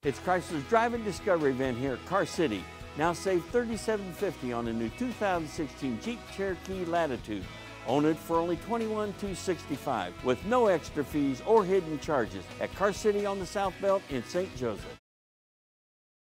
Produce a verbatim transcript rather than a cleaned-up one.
It's Chrysler's Drive-In Discovery event here at Car City. Now save thirty-seven fifty on a new two thousand sixteen Jeep Cherokee Latitude. Own it for only twenty-one thousand two hundred sixty-five dollars with no extra fees or hidden charges at Car City on the South Belt in Saint Joseph.